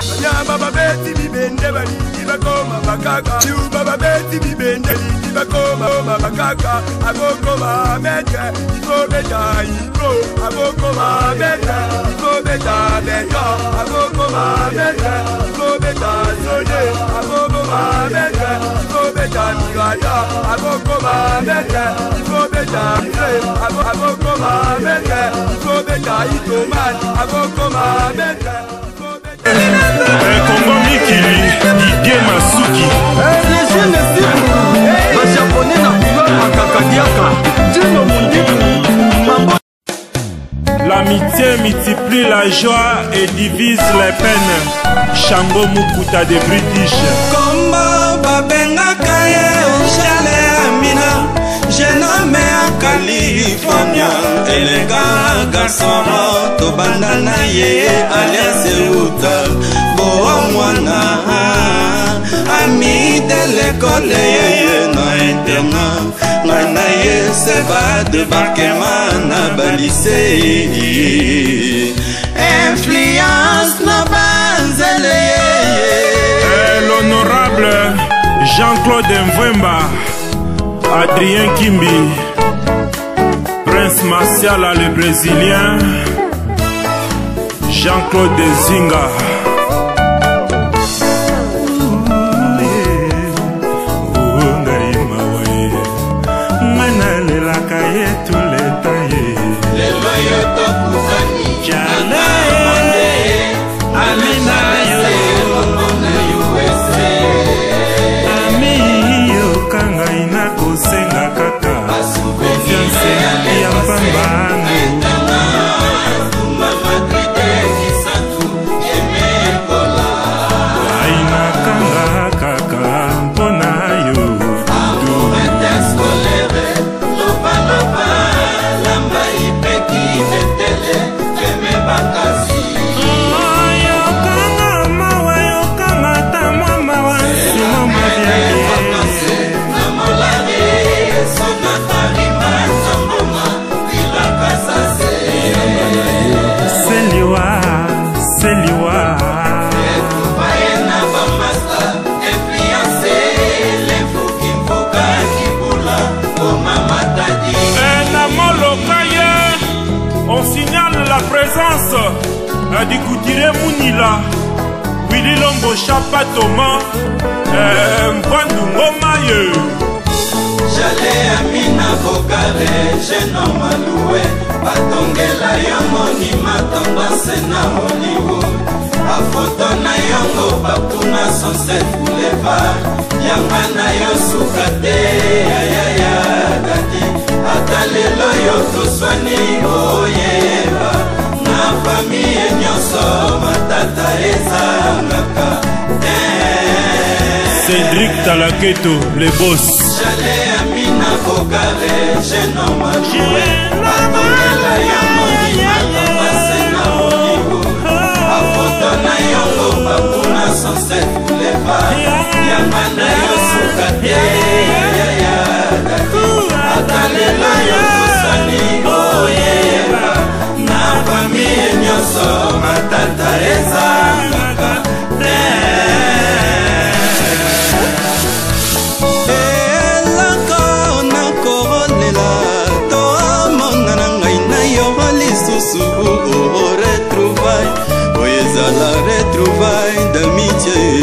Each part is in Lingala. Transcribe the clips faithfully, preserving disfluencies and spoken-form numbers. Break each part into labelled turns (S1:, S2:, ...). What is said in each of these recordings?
S1: Baba beti bibende baliki bakoma bakaka. You baba beti bibende baliki bakoma bakaka. Aboko ma mete, iko beta iko. Aboko ma mete, iko beta beta. Aboko ma mete, iko beta soye. Aboko ma mete, iko beta migaya. Aboko ma mete, iko beta mire. Aboko ma mete, iko beta itoman. Aboko ma mete.
S2: Kongo Mikili, Didier Masuki.
S3: Les jeunes cibles, les japonais na couleur makakadiaka. Dino Mundiku,
S2: L'amitié multiplie la joie et divise les peines. Shango Mukuta de British.
S4: Kombo babenga kaye ujale amina. Je nomme à California. Élégant garçon, to bandana ye alias Euta. Boa mwana, ami de l'école ye na internat. Nana ye se va débarquement na balissé. Influence na banzele.
S2: L'honorable Jean-Claude Mvemba, Adrien Kimbi, Prince Martial le Brésilien, Jean-Claude Zinga. Du Goudire Mounila, Willy Lombo Chapatoma, Mpandu Ngomaye.
S4: J'allais à Mina Bogare, je n'en maloué, Patongela Yamoni, Matamba Sena Hollywood. A photo na yongo, Bakuna Sunset Boulevard, Yamana Yosukate, Ayaya Gati, Atalelo Yoto Swani, Oyeba. Ma famille nyonso matata ezangaka.
S2: Cédric Talaketo, les boss.
S4: J'allais à Mina Bogare, je n'en maloué. Patongela Yamoni, Matamba Sena Hollywood. A photo na yongo, Bakuna Sunset Boulevard. Yamana Yosukate, Ayaya Gati. Atalelo Yoto Swani, Oyeba. Na famille nyonso matata ezangaka. Elako nakolela tomona na ngai na yo lisusu retrouvaille. Oyo ezala retrouvaille d'amitié.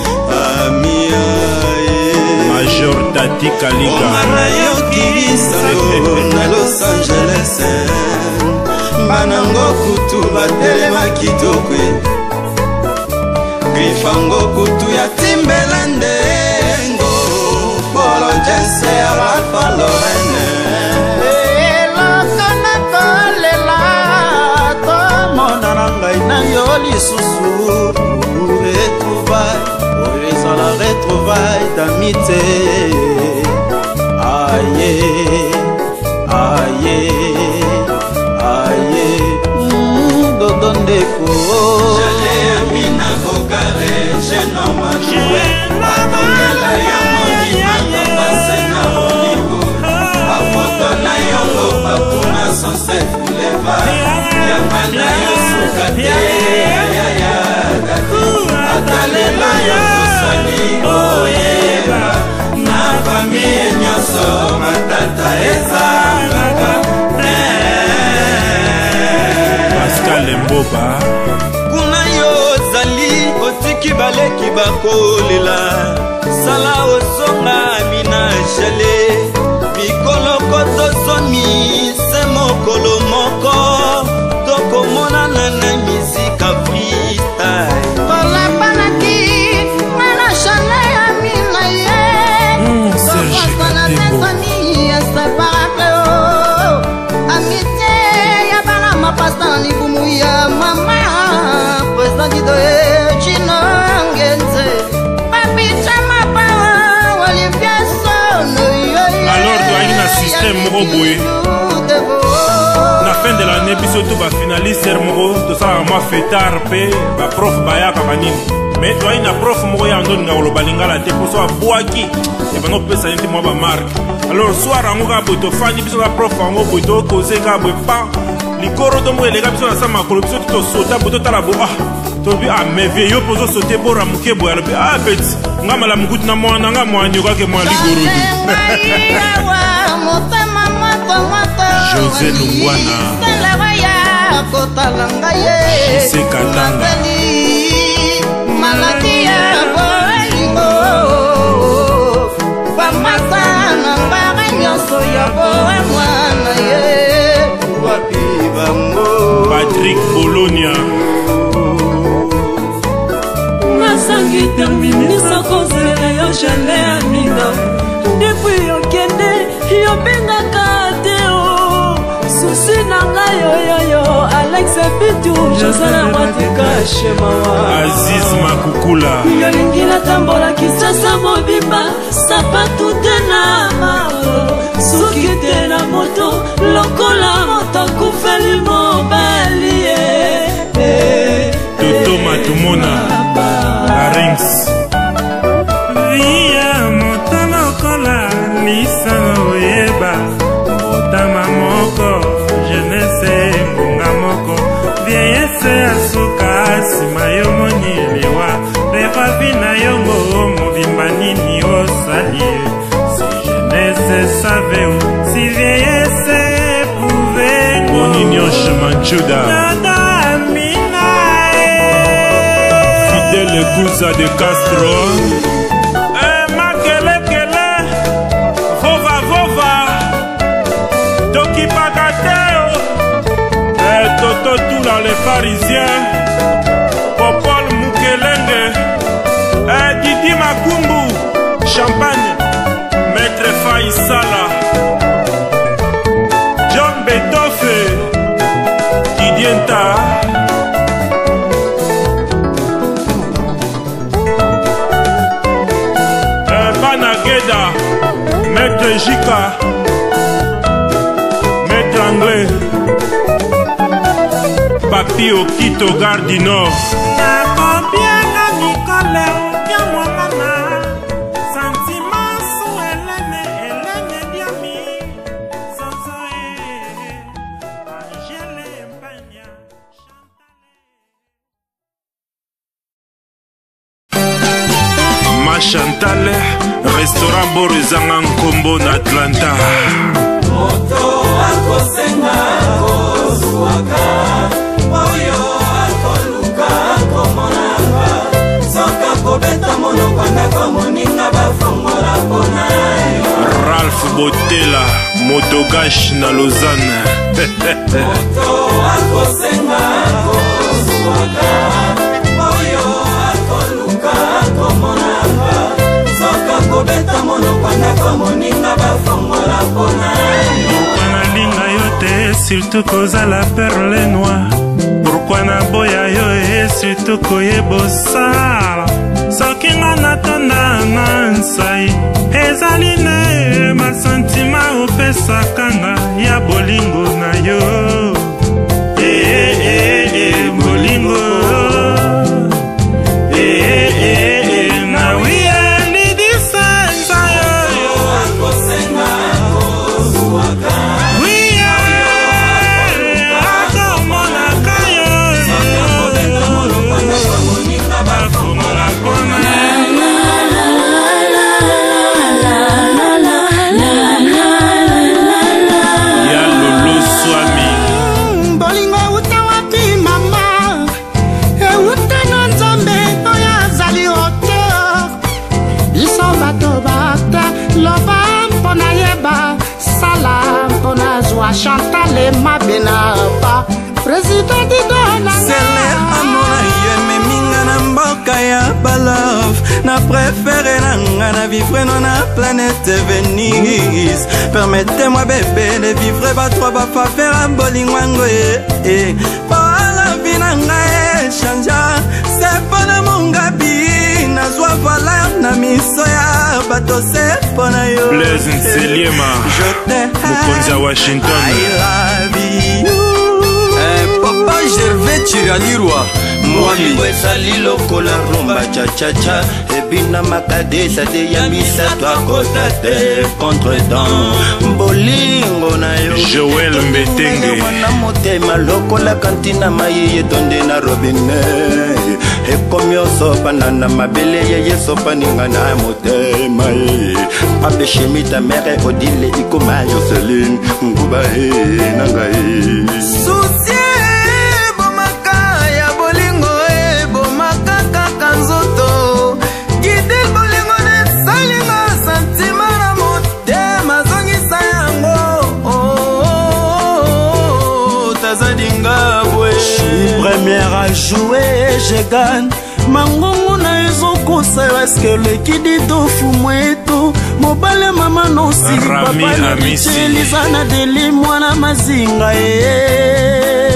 S2: Major Tati Kalika
S4: Omana yo kirisango na Los Angeles. Banango kutu batelema kitokwe. Grifango kutu ya Timberlande. Ngo Polo Jense ya Ralph Lauren.
S3: eloko nakolela tomona na ngai na yo lisusu retrouvaille. Oyo ezala retrouvaille d'amitié. Aye, aye, aye, mm, dodo ndeko.
S4: J'allais à Mina Bogare, je n'en maloué. Patongela Yamoni, Matamba Sena Hollywood. A photo na yongo, Bakuna Sunset Boulevard. Yamana Yosukate, Ayaya Gati.
S2: Loba
S4: kuna yo zali otiki baleki bakolela sala osonga mina jale mikolo koto somi se mokolo moko tokomonana na mizika freestyle
S5: olapanaki mana jale ya mina ye
S2: Serge Katebo
S5: inséparable amitié ya bana mapasta libumu ya mama président didoe chino ngenze papi chama pa Olivier Sono
S2: alors doit un système roboé na fin de l'année biso to ba finaliste moko to sala ma fêtar pe ba prof bayaka banini mais doit une prof moko ya ndoni ngalo balingala te ko so abwaki et bano pesa nti mo ba marque alors soir ngo ka boto fani biso la prof ngo boto causer ka bo pa likoro to mo elega biso na sama kolo biso to sota boto tala bo ah to bi ah mais vieux yo pozo sauter bora muke bo alors ah petit ngama la mukuti na mwana nga mwanyo ka ke mwa ligoro du José Lungwana José Katanga
S5: Malatia bolingo Pamasa nambara nyoso ya boe mwana ye
S4: wapi bango
S2: Patrick Bologna
S6: Nasangi terminisa kozela yo jale amina Depuis yo kende yo bengaka teo Susi nanga yo yo yo Alex Pitu Josana Watika Shemawa
S2: Aziz Makukula
S6: Yo lingina tambola kisasa mobimba Sapatu tena mao Suki tena moto Lokola moto kufeli mobali
S2: Toto Matumona Larynx
S7: Via moto lokola Nisano yeba Botama moko Jeunesse ngunga moko Vieillesse asuka Sima yo moni lewa Revavi na yongo Mobimba nini osali Si jeunesse savait Si vieillesse pouvait
S2: Boninio Chemanchuda
S7: Nada mina
S2: Fidèle Gouza de Castro
S7: Eh makele kele
S2: Vova Vova Toki Pagateo
S7: Eh Toto Toula les Parisiens
S2: Popol Mukelenge
S7: Eh Didi Makumbu
S2: Champagne Maître Faisala John Betofe Didienta
S7: Eh Banageda
S2: Maître Jika Maître Anglais Papi Okito Gare du Nord
S7: Nakobianga Nicole Opia Mwamana Sentiment sou Hélène Hélène Diami Sansoe Angèle Mpanya
S2: Ma Chantal Restaurant Borizanga Nkombo na Atlanta
S4: moto akosenga kozuaka oyo akoluka komonanga soka kobeta monoko ndako moninga bafongola mponayo
S2: Ralph Botela Motogash na Lausanne
S4: moto akosenga kozuaka oyo akoluka komonanga soka kobeta monoko ndako moninga bafongola mponayo
S7: Pourquoi nalinga yo te surtout kozala perle noire Pourquoi naboya yo e surtout koyebosala Soki nga natonda na nsai ezali ne basentima opesaka nga ya bolingo na yo Eh eh eh eh bolingo Eh eh eh eh na wiya lidisa nza yo
S4: akosenga kozuaka
S7: wiya akomonaka yo
S4: kobeta monoko ndako moninga bafongola
S7: mpona
S2: Ya Lolo Swami
S5: bolingo uta wapi mama
S8: na préféré nanga na vivre non na planète Venise. Permettez-moi bébé de vivre ba trois ba faveur à bolingwango eh pa la vie nanga e chanja c'est pas na mongabi na zwa valeur na miso ya bato c'est pas na yo
S2: Blaise Nseliema Mukonzi à Washington
S8: I love you.
S3: Eh, Papa Gervais Chiralirwa
S4: Mwami ezali lokola rumba cha-cha-cha ebina makadesa te yambisa twakota te contre-temps bolingo na yo
S2: Joël Mbetenge
S4: na motema lokola kantina mayeye tonde na robine ekomi osopana na mabele yeye sopaninga na motema apeshemita mere odile ikoma Joseline nguba e nangai
S8: Susie
S6: première à jouer, je gagne. Mangongo na ezokosa yo eske lekidi dofu mwetu mobale mama nosi papa liza na deli mwana mazinga ye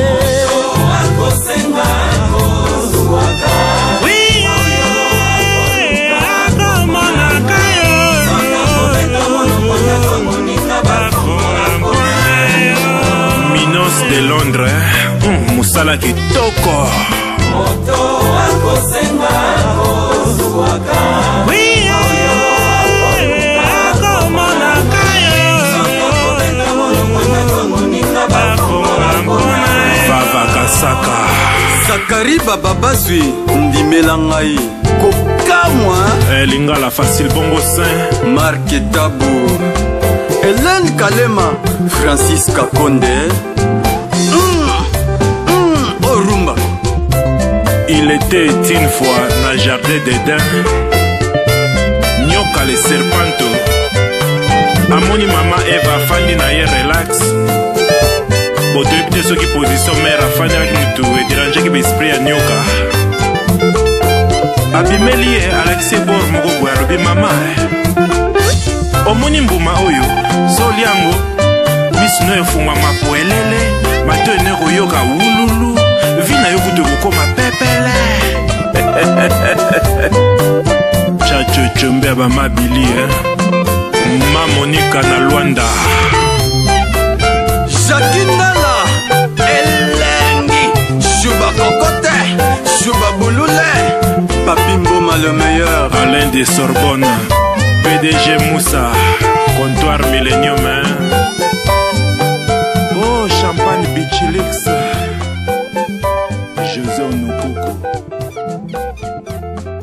S2: Minos de Londres mm, Musala kitoko
S4: moto akosenga kozuwaka
S2: Vava Kasaka
S3: Zakari Baba Bazwi ndimela ngai kokamwa
S2: Lingala Facile Bongo Saint
S3: Marc Tabou Hélène Kalema Francis Kakonde
S2: Il était une fois dans le jardin d'Éden Nyoka le serpento Amoni mama Eva fandi na ye relax Boto epite soki position mère afandi avec mutu et déranger ki esprit ya nyoka Abimeli ye Alexis Bor moko boya lobi mama Omoni mbuma oyo soli yango misu no efungwa mapoelele mato ene koyoka wululu vina yo kutu kokoma pepele Chacho chombe aba mabili Ma Monica na Luanda
S3: Jacquindala Elengi Chouba Kokote Chouba Bouloule Papi Mboma le meilleur
S2: Alain de Sorbonne P D G Moussa Comptoir Millennium Oh Champagne Bichilix José Onokoko